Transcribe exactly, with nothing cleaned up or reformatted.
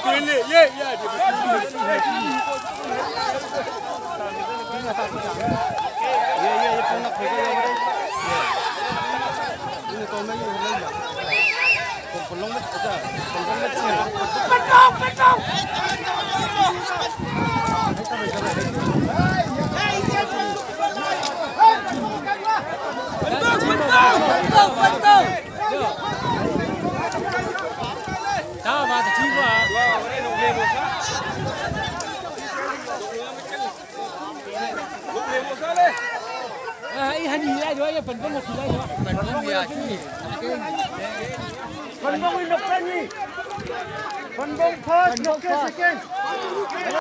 betulnya, ya, ya. Ya, ya, ya, punak mereka yang ada. Ini komen ini lagi. Pelong bet, aja. Pelong bet sini. Pelong, pelong. Betul, betul. Tahu apa tu juga. Ah, ini hani ni ada, ya penbong masih ada. Penbong ya. Penbong ini nak ni. Penbong first, nak second.